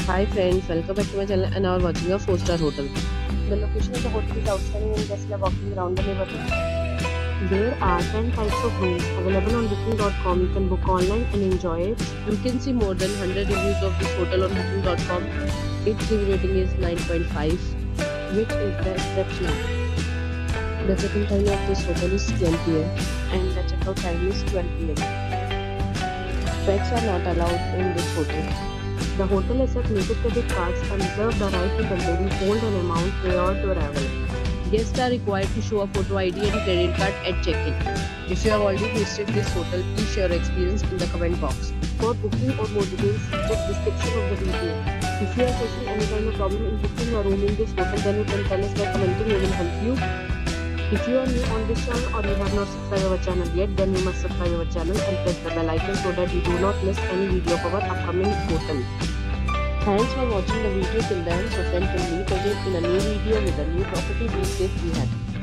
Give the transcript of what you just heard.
Hi friends, welcome back to my channel and now we're watching a 4-star hotel. The location of the hotel is outstanding and guests love walking around the neighborhood. There are 10 types of rooms available on booking.com. You can book online and enjoy it. You can see more than 100 reviews of this hotel on booking.com. Its review rating is 9.5, which is the exceptional. The check-in time of this hotel is 10 p.m. and the check-out time is 12 p.m. Pets are not allowed in this hotel. The hotel accepts major credit cards and reserves the right to temporarily hold an amount prior to arrival. Guests are required to show a photo ID and credit card at check-in. If you have already visited this hotel, please share your experience in the comment box. For booking or more details, check description of the video. If you are facing any kind of problem in booking a room in this hotel, then you can tell us by commenting. We will help you. If you are new on this channel or you have not subscribed our channel yet, then you must subscribe our channel and press the bell icon so that you do not miss any video of our upcoming hotel. Thanks for watching the video till then. So friends, will meet again in a new video with a new property. Be safe, be happy.